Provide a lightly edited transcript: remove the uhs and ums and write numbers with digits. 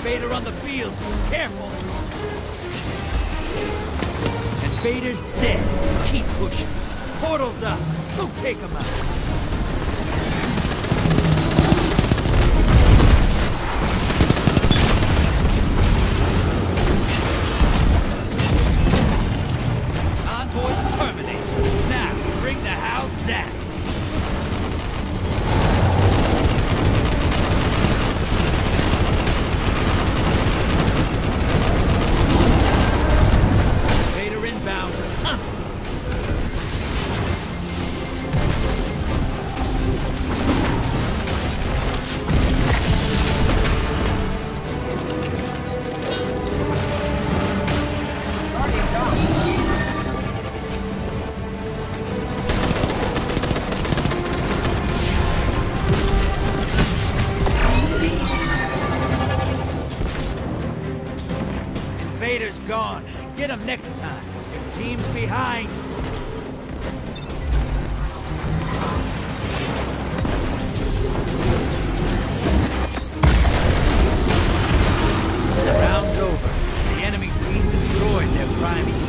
Vader on the field. Careful. And Vader's dead. Keep pushing. Portal's up. Go take him out. Envoy's terminated. Now, bring the house down. Vader inbound. Vader's gone. Get him next time. Your team's behind. The round's over. The enemy team destroyed their priming